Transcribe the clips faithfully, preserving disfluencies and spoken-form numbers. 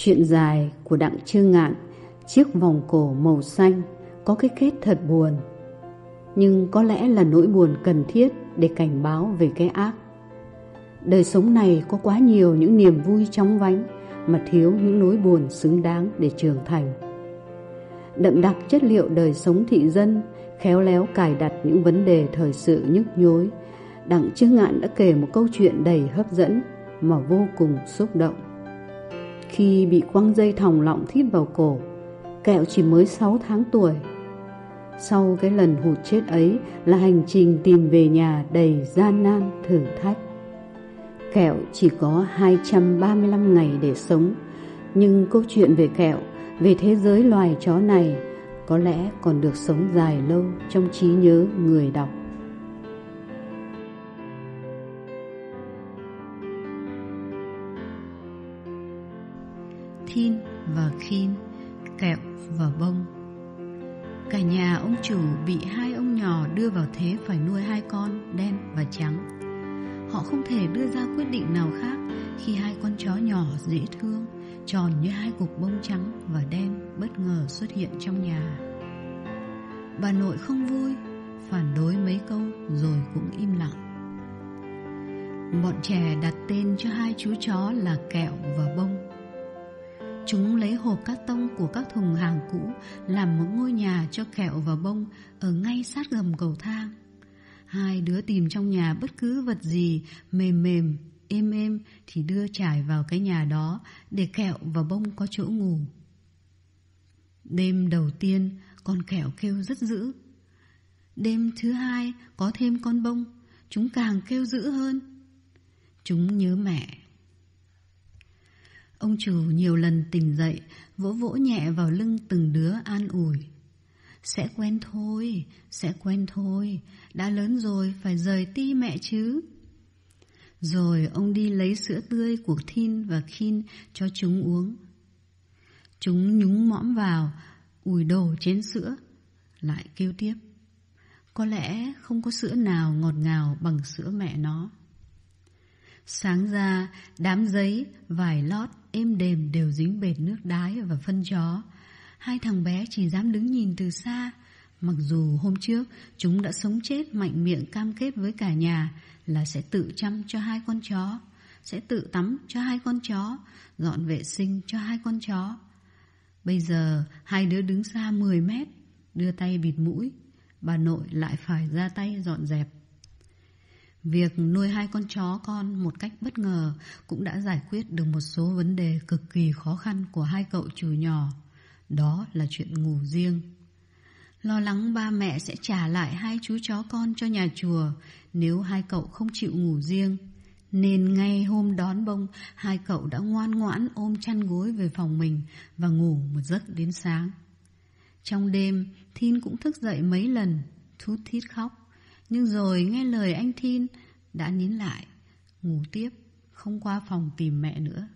Chuyện dài của Đặng Trương Ngạn, Chiếc vòng cổ màu xanh, có cái kết thật buồn. Nhưng có lẽ là nỗi buồn cần thiết để cảnh báo về cái ác. Đời sống này có quá nhiều những niềm vui chóng vánh mà thiếu những nỗi buồn xứng đáng để trưởng thành. Đậm đặc chất liệu đời sống thị dân, khéo léo cài đặt những vấn đề thời sự nhức nhối, Đặng Trương Ngạn đã kể một câu chuyện đầy hấp dẫn mà vô cùng xúc động. Khi bị quăng dây thòng lọng thít vào cổ, Kẹo chỉ mới sáu tháng tuổi. Sau cái lần hụt chết ấy là hành trình tìm về nhà đầy gian nan thử thách. Kẹo chỉ có hai trăm ba mươi lăm ngày để sống, nhưng câu chuyện về Kẹo, về thế giới loài chó này, có lẽ còn được sống dài lâu trong trí nhớ người đọc. Thin và Khin, Kẹo và Bông. Cả nhà ông chủ bị hai ông nhỏ đưa vào thế phải nuôi hai con đen và trắng. Họ không thể đưa ra quyết định nào khác khi hai con chó nhỏ dễ thương, tròn như hai cục bông trắng và đen bất ngờ xuất hiện trong nhà. Bà nội không vui, phản đối mấy câu rồi cũng im lặng. Bọn trẻ đặt tên cho hai chú chó là Kẹo và Bông. Chúng lấy hộp cát tông của các thùng hàng cũ làm một ngôi nhà cho Kẹo và Bông ở ngay sát gầm cầu thang. Hai đứa tìm trong nhà bất cứ vật gì mềm mềm, êm êm thì đưa trải vào cái nhà đó để Kẹo và Bông có chỗ ngủ. Đêm đầu tiên con Kẹo kêu rất dữ. Đêm thứ hai có thêm con Bông, chúng càng kêu dữ hơn. Chúng nhớ mẹ. Ông chủ nhiều lần tỉnh dậy, vỗ vỗ nhẹ vào lưng từng đứa an ủi. Sẽ quen thôi, sẽ quen thôi, đã lớn rồi phải rời ti mẹ chứ. Rồi ông đi lấy sữa tươi của Thin và Khin cho chúng uống. Chúng nhúng mõm vào, ủi đổ chén sữa, lại kêu tiếp. Có lẽ không có sữa nào ngọt ngào bằng sữa mẹ nó. Sáng ra, đám giấy, vải lót, êm đềm đều dính bệt nước đái và phân chó. Hai thằng bé chỉ dám đứng nhìn từ xa, mặc dù hôm trước chúng đã sống chết mạnh miệng cam kết với cả nhà là sẽ tự chăm cho hai con chó, sẽ tự tắm cho hai con chó, dọn vệ sinh cho hai con chó. Bây giờ hai đứa đứng xa mười mét, đưa tay bịt mũi, bà nội lại phải ra tay dọn dẹp. Việc nuôi hai con chó con một cách bất ngờ cũng đã giải quyết được một số vấn đề cực kỳ khó khăn của hai cậu chủ nhỏ. Đó là chuyện ngủ riêng. Lo lắng ba mẹ sẽ trả lại hai chú chó con cho nhà chùa nếu hai cậu không chịu ngủ riêng, nên ngay hôm đón Bông, hai cậu đã ngoan ngoãn ôm chăn gối về phòng mình và ngủ một giấc đến sáng. Trong đêm, Thin cũng thức dậy mấy lần, thút thít khóc. Nhưng rồi nghe lời anh Thin đã nín lại, ngủ tiếp, không qua phòng tìm mẹ nữa.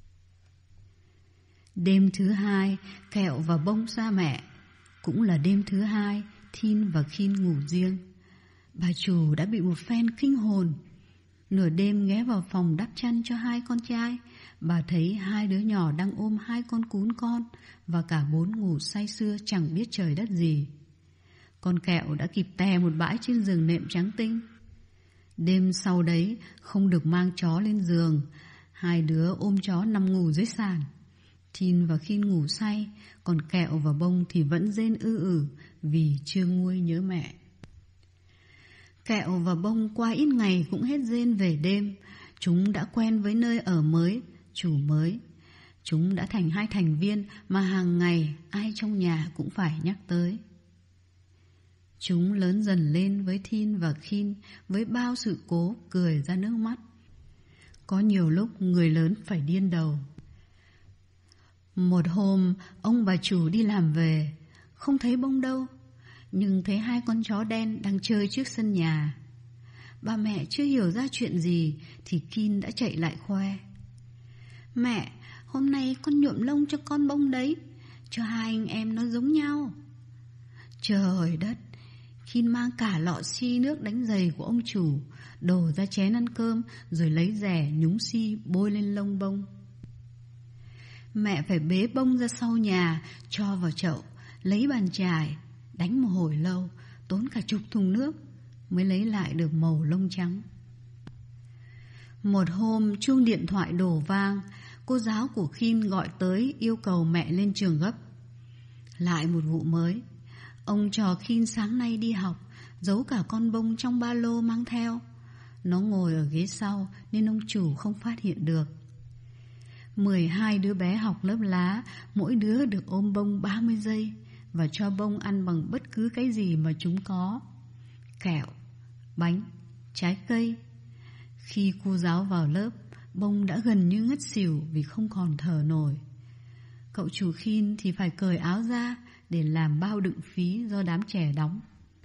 Đêm thứ hai, Kẹo và Bông xa mẹ. Cũng là đêm thứ hai, Thin và Khin ngủ riêng. Bà chủ đã bị một phen kinh hồn. Nửa đêm ghé vào phòng đắp chăn cho hai con trai, bà thấy hai đứa nhỏ đang ôm hai con cún con và cả bốn ngủ say sưa chẳng biết trời đất gì. Con Kẹo đã kịp tè một bãi trên giường nệm trắng tinh. Đêm sau đấy không được mang chó lên giường, hai đứa ôm chó nằm ngủ dưới sàn. Thin và Khin ngủ say, còn Kẹo và Bông thì vẫn rên ư ử vì chưa nguôi nhớ mẹ. Kẹo và Bông qua ít ngày cũng hết rên về đêm. Chúng đã quen với nơi ở mới, chủ mới. Chúng đã thành hai thành viên mà hàng ngày ai trong nhà cũng phải nhắc tới. Chúng lớn dần lên với Thin và Khin, với bao sự cố cười ra nước mắt. Có nhiều lúc người lớn phải điên đầu. Một hôm, ông bà chủ đi làm về, không thấy Bông đâu, nhưng thấy hai con chó đen đang chơi trước sân nhà. Bà mẹ chưa hiểu ra chuyện gì thì Khin đã chạy lại khoe. Mẹ, hôm nay con nhuộm lông cho con Bông đấy, cho hai anh em nó giống nhau. Trời đất! Khin mang cả lọ xi nước đánh giày của ông chủ, đổ ra chén ăn cơm, rồi lấy rẻ nhúng xi bôi lên lông Bông. Mẹ phải bế Bông ra sau nhà, cho vào chậu, lấy bàn chải, đánh một hồi lâu, tốn cả chục thùng nước mới lấy lại được màu lông trắng. Một hôm chuông điện thoại đổ vang, cô giáo của Khiên gọi tới yêu cầu mẹ lên trường gấp. Lại một vụ mới. Ông trò Khiên sáng nay đi học, giấu cả con Bông trong ba lô mang theo. Nó ngồi ở ghế sau nên ông chủ không phát hiện được. Mười hai đứa bé học lớp lá, mỗi đứa được ôm Bông ba mươi giây và cho Bông ăn bằng bất cứ cái gì mà chúng có: kẹo, bánh, trái cây. Khi cô giáo vào lớp, Bông đã gần như ngất xỉu vì không còn thở nổi. Cậu chủ Khiên thì phải cởi áo ra để làm bao đựng phí do đám trẻ đóng.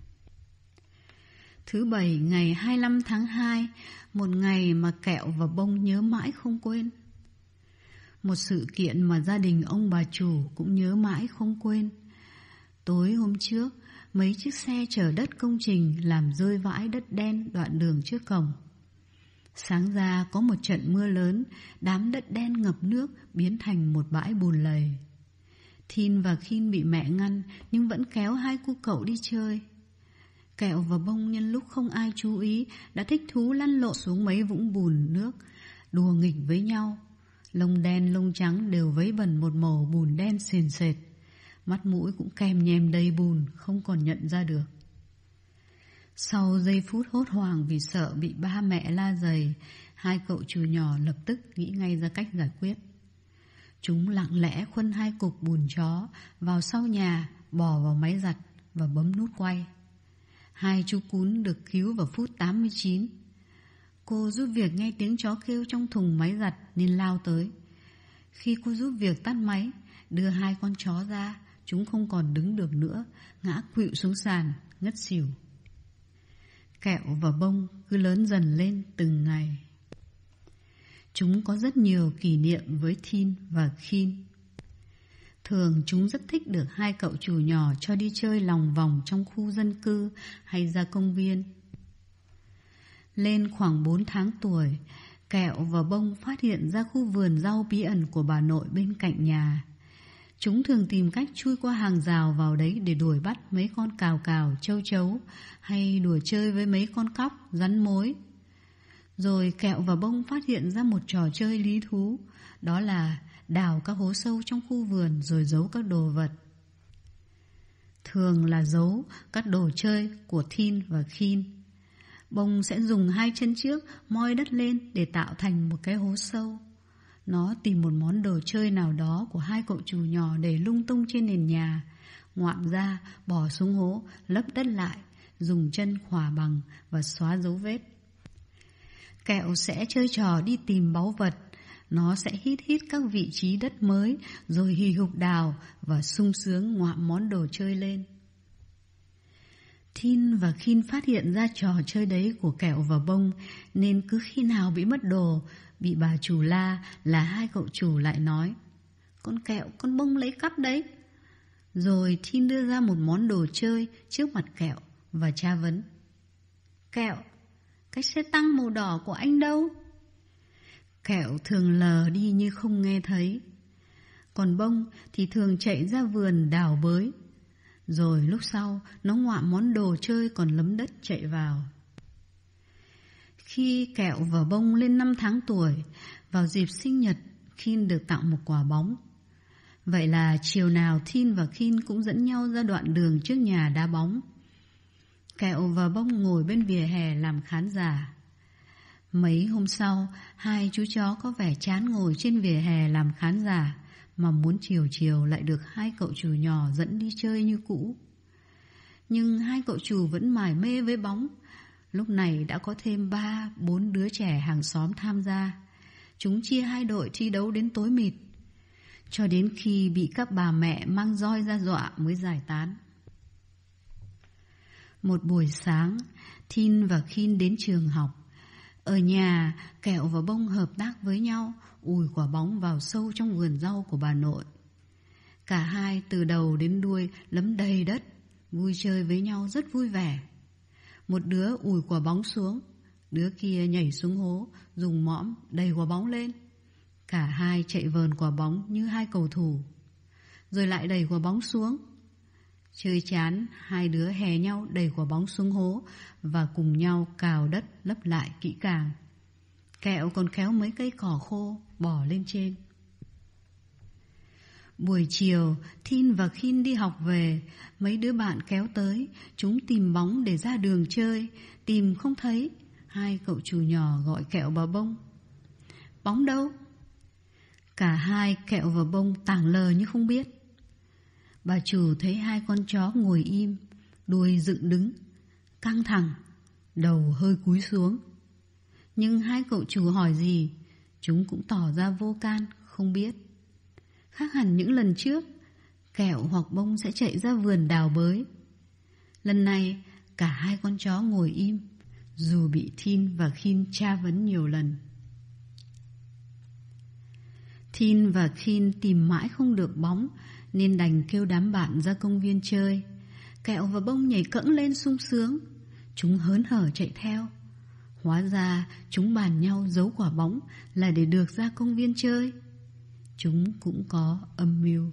Thứ Bảy ngày hai mươi lăm tháng hai, một ngày mà Kẹo và Bông nhớ mãi không quên. Một sự kiện mà gia đình ông bà chủ cũng nhớ mãi không quên. Tối hôm trước, mấy chiếc xe chở đất công trình làm rơi vãi đất đen đoạn đường trước cổng. Sáng ra có một trận mưa lớn, đám đất đen ngập nước biến thành một bãi bùn lầy. Thin và Khiên bị mẹ ngăn nhưng vẫn kéo hai cô cậu đi chơi. Kẹo và Bông nhân lúc không ai chú ý đã thích thú lăn lộn xuống mấy vũng bùn nước, đùa nghịch với nhau. Lông đen lông trắng đều vấy bẩn một màu bùn đen sền sệt. Mắt mũi cũng kem nhem đầy bùn, không còn nhận ra được. Sau giây phút hốt hoảng vì sợ bị ba mẹ la giày, hai cậu chủ nhỏ lập tức nghĩ ngay ra cách giải quyết. Chúng lặng lẽ khuân hai cục bùn chó vào sau nhà, bỏ vào máy giặt và bấm nút quay. Hai chú cún được cứu vào phút tám mươi chín. Cô giúp việc nghe tiếng chó kêu trong thùng máy giặt nên lao tới. Khi cô giúp việc tắt máy, đưa hai con chó ra, chúng không còn đứng được nữa, ngã khuỵu xuống sàn, ngất xỉu. Kẹo và Bông cứ lớn dần lên từng ngày. Chúng có rất nhiều kỷ niệm với Thin và Khiên. Thường chúng rất thích được hai cậu chủ nhỏ cho đi chơi lòng vòng trong khu dân cư hay ra công viên. Lên khoảng bốn tháng tuổi, Kẹo và Bông phát hiện ra khu vườn rau bí ẩn của bà nội bên cạnh nhà. Chúng thường tìm cách chui qua hàng rào vào đấy để đuổi bắt mấy con cào cào, châu chấu hay đùa chơi với mấy con cóc, rắn mối. Rồi Kẹo và Bông phát hiện ra một trò chơi lý thú, đó là đào các hố sâu trong khu vườn rồi giấu các đồ vật. Thường là giấu các đồ chơi của Thin và Khiên. Bông sẽ dùng hai chân trước moi đất lên để tạo thành một cái hố sâu. Nó tìm một món đồ chơi nào đó của hai cậu chủ nhỏ để lung tung trên nền nhà, ngoạm ra, bỏ xuống hố, lấp đất lại, dùng chân khỏa bằng và xóa dấu vết. Kẹo sẽ chơi trò đi tìm báu vật. Nó sẽ hít hít các vị trí đất mới, rồi hì hục đào và sung sướng ngoạm món đồ chơi lên. Thin và Khiên phát hiện ra trò chơi đấy của Kẹo và Bông, nên cứ khi nào bị mất đồ, bị bà chủ la là hai cậu chủ lại nói: "Con Kẹo, con Bông lấy cắp đấy." Rồi Thin đưa ra một món đồ chơi trước mặt Kẹo và tra vấn: "Kẹo, cái xe tăng màu đỏ của anh đâu?" Kẹo thường lờ đi như không nghe thấy. Còn Bông thì thường chạy ra vườn đào bới. Rồi lúc sau nó ngoạm món đồ chơi còn lấm đất chạy vào. Khi Kẹo và Bông lên năm tháng tuổi, vào dịp sinh nhật, Khiên được tặng một quả bóng. Vậy là chiều nào Thin và Khiên cũng dẫn nhau ra đoạn đường trước nhà đá bóng. Kẹo và Bông ngồi bên vỉa hè làm khán giả. Mấy hôm sau, hai chú chó có vẻ chán ngồi trên vỉa hè làm khán giả, mà muốn chiều chiều lại được hai cậu chủ nhỏ dẫn đi chơi như cũ. Nhưng hai cậu chủ vẫn mải mê với bóng. Lúc này đã có thêm ba, bốn đứa trẻ hàng xóm tham gia. Chúng chia hai đội thi đấu đến tối mịt, cho đến khi bị các bà mẹ mang roi ra dọa mới giải tán. Một buổi sáng, Thin và Khiên đến trường học. Ở nhà, Kẹo và Bông hợp tác với nhau ùi quả bóng vào sâu trong vườn rau của bà nội. Cả hai từ đầu đến đuôi lấm đầy đất, vui chơi với nhau rất vui vẻ. Một đứa ùi quả bóng xuống, đứa kia nhảy xuống hố, dùng mõm đầy quả bóng lên. Cả hai chạy vờn quả bóng như hai cầu thủ, rồi lại đẩy quả bóng xuống. Chơi chán, hai đứa hè nhau đẩy quả bóng xuống hố và cùng nhau cào đất lấp lại kỹ càng. Kẹo còn kéo mấy cây cỏ khô bỏ lên trên. Buổi chiều, Thin và Khin đi học về, mấy đứa bạn kéo tới, chúng tìm bóng để ra đường chơi, tìm không thấy. Hai cậu chủ nhỏ gọi Kẹo và Bông. Bóng đâu? Cả hai Kẹo và Bông tảng lờ như không biết. Bà chủ thấy hai con chó ngồi im, đuôi dựng đứng, căng thẳng, đầu hơi cúi xuống. Nhưng hai cậu chủ hỏi gì, chúng cũng tỏ ra vô can, không biết. Khác hẳn những lần trước, Kẹo hoặc Bông sẽ chạy ra vườn đào bới. Lần này, cả hai con chó ngồi im, dù bị Thin và Khin tra vấn nhiều lần. Thin và Khin tìm mãi không được bóng, nên đành kêu đám bạn ra công viên chơi. Kẹo và Bông nhảy cẫng lên sung sướng. Chúng hớn hở chạy theo. Hóa ra chúng bàn nhau giấu quả bóng là để được ra công viên chơi. Chúng cũng có âm mưu.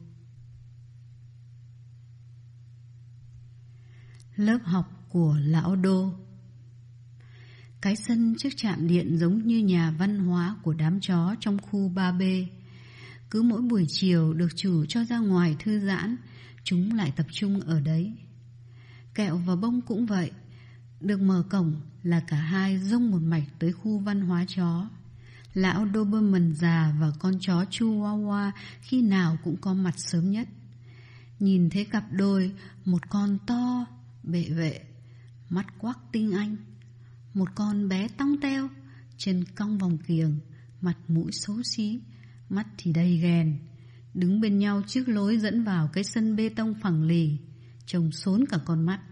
Lớp học của Lão Đô. Cái sân trước trạm điện giống như nhà văn hóa của đám chó trong khu ba B. Cứ mỗi buổi chiều được chủ cho ra ngoài thư giãn, chúng lại tập trung ở đấy. Kẹo và Bông cũng vậy. Được mở cổng là cả hai dông một mạch tới khu văn hóa chó. Lão Doberman già và con chó Chihuahua khi nào cũng có mặt sớm nhất. Nhìn thấy cặp đôi, một con to, bệ vệ, mắt quắc tinh anh, một con bé tong teo, chân cong vòng kiềng, mặt mũi xấu xí, mắt thì đầy ghen, đứng bên nhau trước lối dẫn vào cái sân bê tông phẳng lì, trông xốn cả con mắt.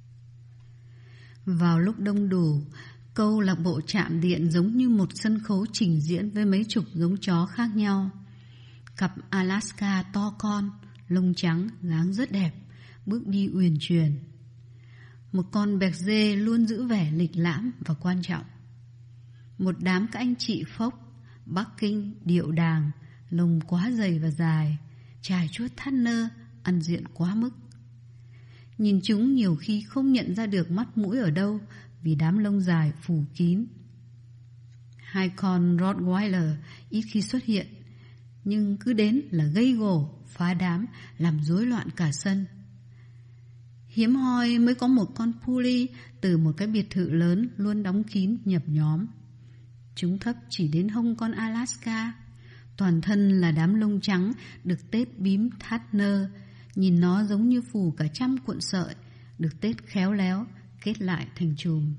Vào lúc đông đủ, câu lạc bộ trạm điện giống như một sân khấu trình diễn với mấy chục giống chó khác nhau. Cặp Alaska to con, lông trắng, dáng rất đẹp, bước đi uyển chuyển. Một con bẹc dê luôn giữ vẻ lịch lãm và quan trọng. Một đám các anh chị phốc, Bắc Kinh, điệu đàng, lông quá dày và dài, chài chuốt thắt nơ, ăn diện quá mức. Nhìn chúng nhiều khi không nhận ra được mắt mũi ở đâu vì đám lông dài phủ kín. Hai con Rottweiler ít khi xuất hiện, nhưng cứ đến là gây gổ, phá đám, làm rối loạn cả sân. Hiếm hoi mới có một con Puli từ một cái biệt thự lớn luôn đóng kín nhập nhóm. Chúng thấp chỉ đến hông con Alaska. Toàn thân là đám lông trắng được tết bím thắt nơ. Nhìn nó giống như phủ cả trăm cuộn sợi, được tết khéo léo, kết lại thành chùm.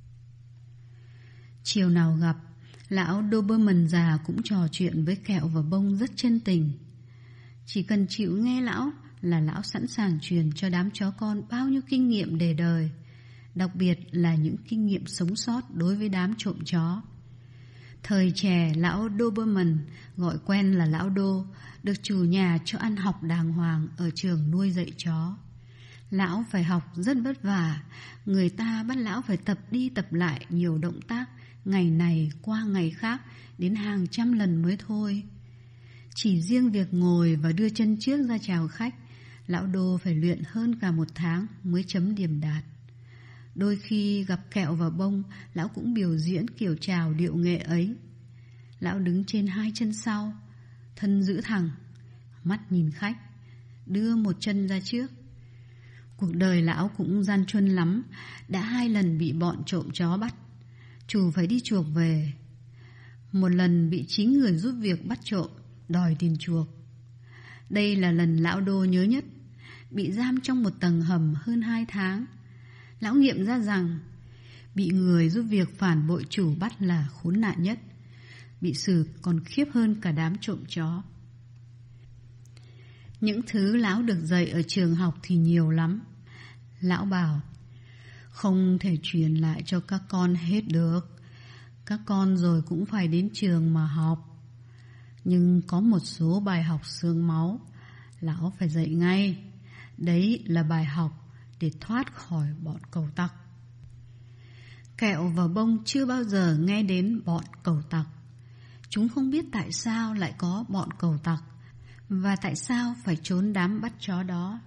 Chiều nào gặp, lão Doberman già cũng trò chuyện với Kẹo và Bông rất chân tình. Chỉ cần chịu nghe lão là lão sẵn sàng truyền cho đám chó con bao nhiêu kinh nghiệm đề đời, đặc biệt là những kinh nghiệm sống sót đối với đám trộm chó. Thời trẻ, lão Doberman, gọi quen là lão Đô, được chủ nhà cho ăn học đàng hoàng ở trường nuôi dạy chó. Lão phải học rất vất vả, người ta bắt lão phải tập đi tập lại nhiều động tác, ngày này qua ngày khác, đến hàng trăm lần mới thôi. Chỉ riêng việc ngồi và đưa chân trước ra chào khách, lão Đô phải luyện hơn cả một tháng mới chấm điểm đạt. Đôi khi gặp Kẹo và Bông, lão cũng biểu diễn kiểu chào điệu nghệ ấy. Lão đứng trên hai chân sau, thân giữ thẳng, mắt nhìn khách, đưa một chân ra trước. Cuộc đời lão cũng gian truân lắm, đã hai lần bị bọn trộm chó bắt, chủ phải đi chuộc về. Một lần bị chính người giúp việc bắt trộm, đòi tiền chuộc. Đây là lần lão Đô nhớ nhất, bị giam trong một tầng hầm hơn hai tháng. Lão nghiệm ra rằng bị người giúp việc phản bội chủ bắt là khốn nạn nhất, bị xử còn khiếp hơn cả đám trộm chó. Những thứ lão được dạy ở trường học thì nhiều lắm. Lão bảo không thể truyền lại cho các con hết được, các con rồi cũng phải đến trường mà học. Nhưng có một số bài học xương máu lão phải dạy ngay. Đấy là bài học để thoát khỏi bọn cẩu tặc. Kẹo và Bông chưa bao giờ nghe đến bọn cẩu tặc. Chúng không biết tại sao lại có bọn cẩu tặc và tại sao phải trốn đám bắt chó đó.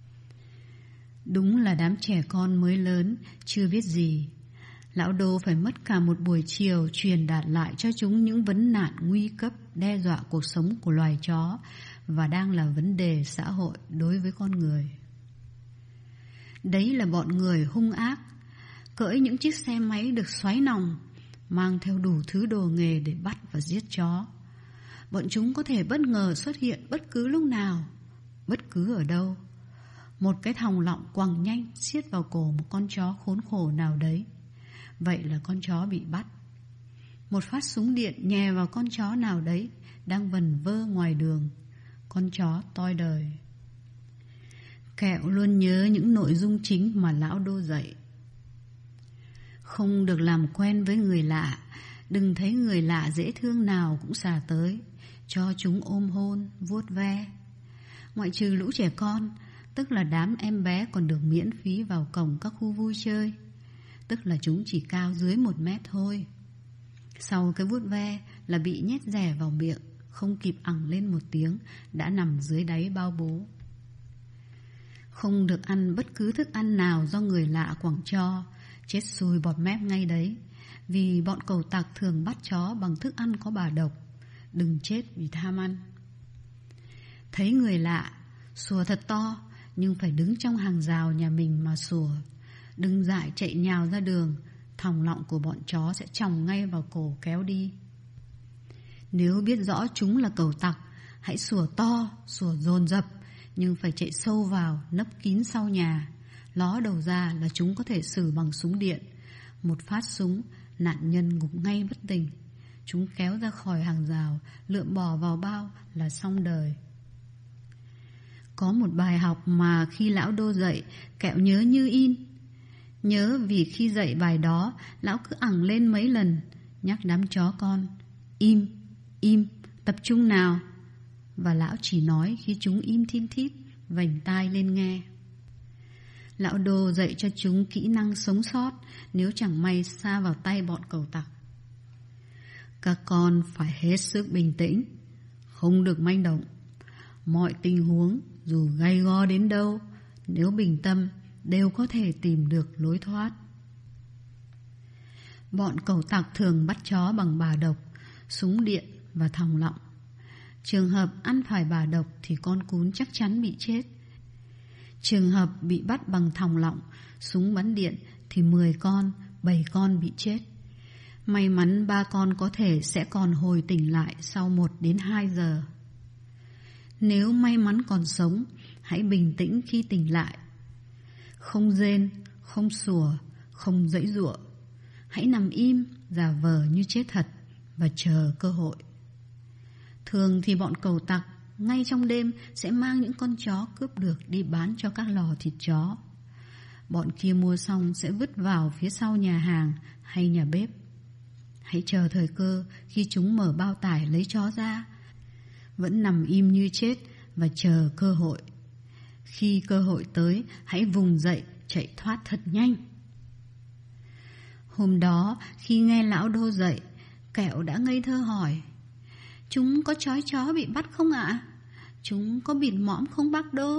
Đúng là đám trẻ con mới lớn, chưa biết gì. Lão Đô phải mất cả một buổi chiều truyền đạt lại cho chúng những vấn nạn nguy cấp đe dọa cuộc sống của loài chó và đang là vấn đề xã hội đối với con người. Đấy là bọn người hung ác, cưỡi những chiếc xe máy được xoáy nòng, mang theo đủ thứ đồ nghề để bắt và giết chó. Bọn chúng có thể bất ngờ xuất hiện bất cứ lúc nào, bất cứ ở đâu. Một cái thòng lọng quằng nhanh siết vào cổ một con chó khốn khổ nào đấy. Vậy là con chó bị bắt. Một phát súng điện nhè vào con chó nào đấy đang vần vơ ngoài đường. Con chó toi đời. Kẹo luôn nhớ những nội dung chính mà lão Đô dạy. Không được làm quen với người lạ. Đừng thấy người lạ dễ thương nào cũng xà tới, cho chúng ôm hôn, vuốt ve. Ngoại trừ lũ trẻ con, tức là đám em bé còn được miễn phí vào cổng các khu vui chơi, tức là chúng chỉ cao dưới một mét thôi. Sau cái vuốt ve là bị nhét rẻ vào miệng, không kịp ẳng lên một tiếng đã nằm dưới đáy bao bố. Không được ăn bất cứ thức ăn nào do người lạ quẳng cho, chết sùi bọt mép ngay đấy. Vì bọn cẩu tặc thường bắt chó bằng thức ăn có bà độc. Đừng chết vì tham ăn. Thấy người lạ, sủa thật to, nhưng phải đứng trong hàng rào nhà mình mà sủa. Đừng dại chạy nhào ra đường, thòng lọng của bọn chó sẽ chòng ngay vào cổ kéo đi. Nếu biết rõ chúng là cẩu tặc, hãy sủa to, sủa dồn dập, nhưng phải chạy sâu vào, nấp kín sau nhà. Ló đầu ra là chúng có thể xử bằng súng điện. Một phát súng, nạn nhân gục ngay bất tỉnh. Chúng kéo ra khỏi hàng rào, lượm bò vào bao là xong đời. Có một bài học mà khi lão Đô dạy, Kẹo nhớ như in. Nhớ vì khi dạy bài đó, lão cứ ẳng lên mấy lần, nhắc đám chó con: Im, im, tập trung nào. Và lão chỉ nói khi chúng im thin thít, vành tai lên nghe. Lão Đô dạy cho chúng kỹ năng sống sót nếu chẳng may sa vào tay bọn cẩu tặc. Các con phải hết sức bình tĩnh, không được manh động. Mọi tình huống dù gay go đến đâu, nếu bình tâm đều có thể tìm được lối thoát. Bọn cẩu tặc thường bắt chó bằng bà độc, súng điện và thòng lọng. Trường hợp ăn phải bà độc thì con cún chắc chắn bị chết. Trường hợp bị bắt bằng thòng lọng, súng bắn điện thì mười con, bảy con bị chết. May mắn ba con có thể sẽ còn hồi tỉnh lại sau một đến hai giờ. Nếu may mắn còn sống, hãy bình tĩnh khi tỉnh lại. Không rên, không sủa, không giãy giụa. Hãy nằm im, giả vờ như chết thật và chờ cơ hội. Thường thì bọn cẩu tặc ngay trong đêm sẽ mang những con chó cướp được đi bán cho các lò thịt chó. Bọn kia mua xong sẽ vứt vào phía sau nhà hàng hay nhà bếp. Hãy chờ thời cơ khi chúng mở bao tải lấy chó ra. Vẫn nằm im như chết và chờ cơ hội. Khi cơ hội tới, hãy vùng dậy chạy thoát thật nhanh. Hôm đó khi nghe lão Đô dạy, Kẹo đã ngây thơ hỏi: Chúng có trói chó bị bắt không ạ? À? Chúng có bịt mõm không bác Đô?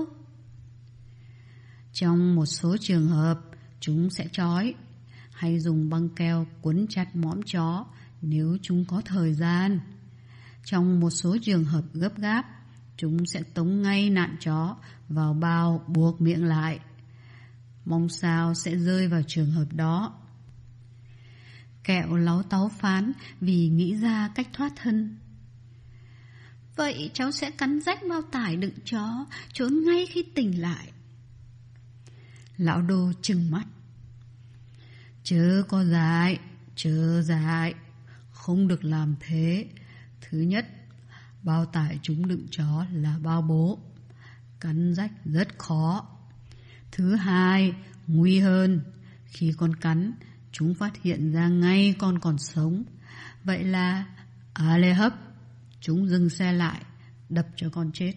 Trong một số trường hợp, chúng sẽ trói hay dùng băng keo quấn chặt mõm chó nếu chúng có thời gian. Trong một số trường hợp gấp gáp, chúng sẽ tống ngay nạn chó vào bao buộc miệng lại. Mong sao sẽ rơi vào trường hợp đó. Kẹo láu táu phán vì nghĩ ra cách thoát thân. Vậy cháu sẽ cắn rách bao tải đựng chó, trốn ngay khi tỉnh lại. Lão Đô trừng mắt. Chớ có dại, chớ dại, không được làm thế. Thứ nhất, bao tải chúng đựng chó là bao bố, cắn rách rất khó. Thứ hai, nguy hơn, khi con cắn, chúng phát hiện ra ngay con còn sống. Vậy là à lê hấp, chúng dừng xe lại, đập cho con chết.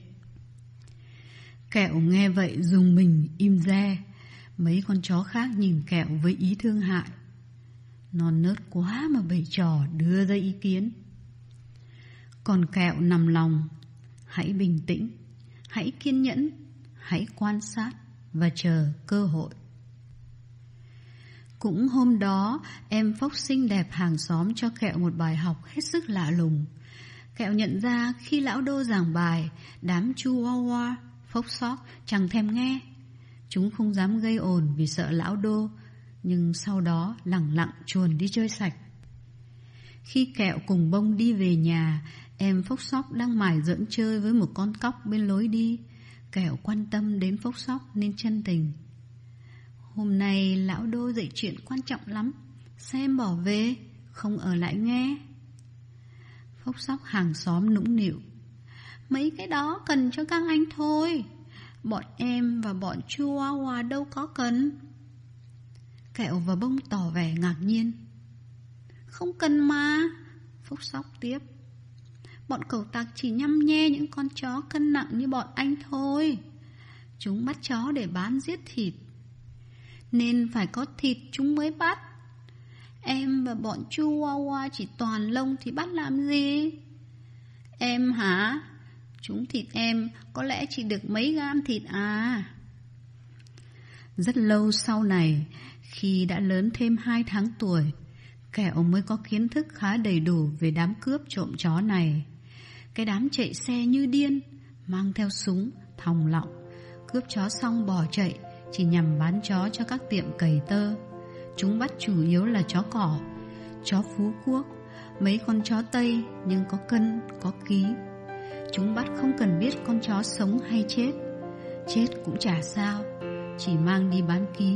Kẹo nghe vậy dùng mình im re. Mấy con chó khác nhìn Kẹo với ý thương hại. Non nớt quá mà bày trò đưa ra ý kiến. Còn Kẹo nằm lòng: hãy bình tĩnh, hãy kiên nhẫn, hãy quan sát và chờ cơ hội. Cũng hôm đó, em Phốc xinh đẹp hàng xóm cho Kẹo một bài học hết sức lạ lùng. Kẹo nhận ra khi lão Đô giảng bài, đám Chihuahua, Phốc Sóc chẳng thèm nghe. Chúng không dám gây ồn vì sợ lão Đô, nhưng sau đó lẳng lặng chuồn đi chơi sạch. Khi Kẹo cùng Bông đi về nhà, em Phốc Sóc đang mải giỡn chơi với một con cóc bên lối đi. Kẹo quan tâm đến Phốc Sóc nên chân tình: hôm nay lão Đô dạy chuyện quan trọng lắm, sao em bỏ về, không ở lại nghe? Phốc Sóc hàng xóm nũng nịu: mấy cái đó cần cho các anh thôi, bọn em và bọn Chihuahua đâu có cần. Kẹo và Bông tỏ vẻ ngạc nhiên: không cần mà. Phốc Sóc tiếp: bọn cẩu tặc chỉ nhăm nhe những con chó cân nặng như bọn anh thôi. Chúng bắt chó để bán giết thịt, nên phải có thịt chúng mới bắt. Em và bọn Chihuahua chỉ toàn lông thì bắt làm gì? Em hả? Chúng thịt em có lẽ chỉ được mấy gam thịt à? Rất lâu sau này, khi đã lớn thêm hai tháng tuổi, Kẹo mới có kiến thức khá đầy đủ về đám cướp trộm chó này. Cái đám chạy xe như điên, mang theo súng, thòng lọng, cướp chó xong bỏ chạy, chỉ nhằm bán chó cho các tiệm cày tơ. Chúng bắt chủ yếu là chó cỏ, chó Phú Quốc, mấy con chó Tây nhưng có cân, có ký. Chúng bắt không cần biết con chó sống hay chết, chết cũng chả sao, chỉ mang đi bán ký.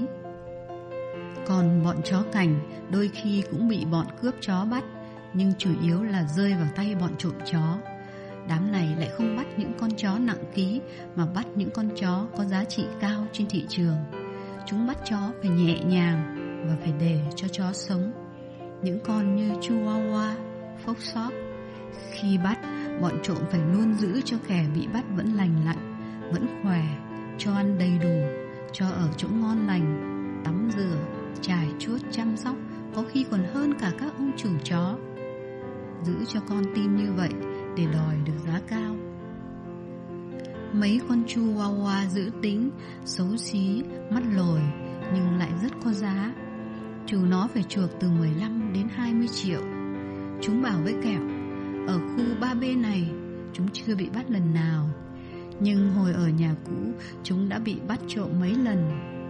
Còn bọn chó cảnh đôi khi cũng bị bọn cướp chó bắt, nhưng chủ yếu là rơi vào tay bọn trộm chó. Đám này lại không bắt những con chó nặng ký, mà bắt những con chó có giá trị cao trên thị trường. Chúng bắt chó phải nhẹ nhàng và phải để cho chó sống. Những con như Chihuahua, Phốc Sóc, khi bắt, bọn trộm phải luôn giữ cho kẻ bị bắt vẫn lành lặn, vẫn khỏe, cho ăn đầy đủ, cho ở chỗ ngon lành, tắm rửa, trải chuốt chăm sóc, có khi còn hơn cả các ông chủ chó. Giữ cho con tin như vậy để đòi được giá cao. Mấy con Chihuahua dữ tính, xấu xí, mắt lồi nhưng lại rất có giá. Chủ nó phải chuộc từ mười lăm đến hai mươi triệu. Chúng bảo với Kẹo: ở khu ba B này chúng chưa bị bắt lần nào, nhưng hồi ở nhà cũ chúng đã bị bắt trộm mấy lần.